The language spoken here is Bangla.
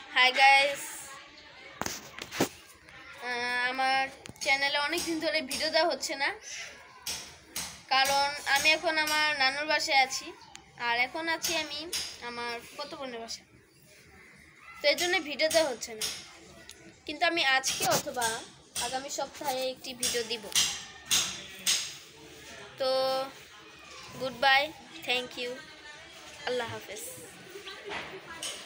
হাই গাইস, আমার চ্যানেলে অনেক দিন ধরে ভিডিও দেওয়া হচ্ছে না, কারণ আমি এখন আমার নানুর বাসায় আছি। আর এখন আছি আমি আমার কত বোনের বাসায়, তো এই জন্য ভিডিও দেওয়া হচ্ছে না। কিন্তু আমি আজকে অথবা আগামী সপ্তাহে একটি ভিডিও দিব। তো গুড বাই, থ্যাংক ইউ, আল্লাহ হাফেজ।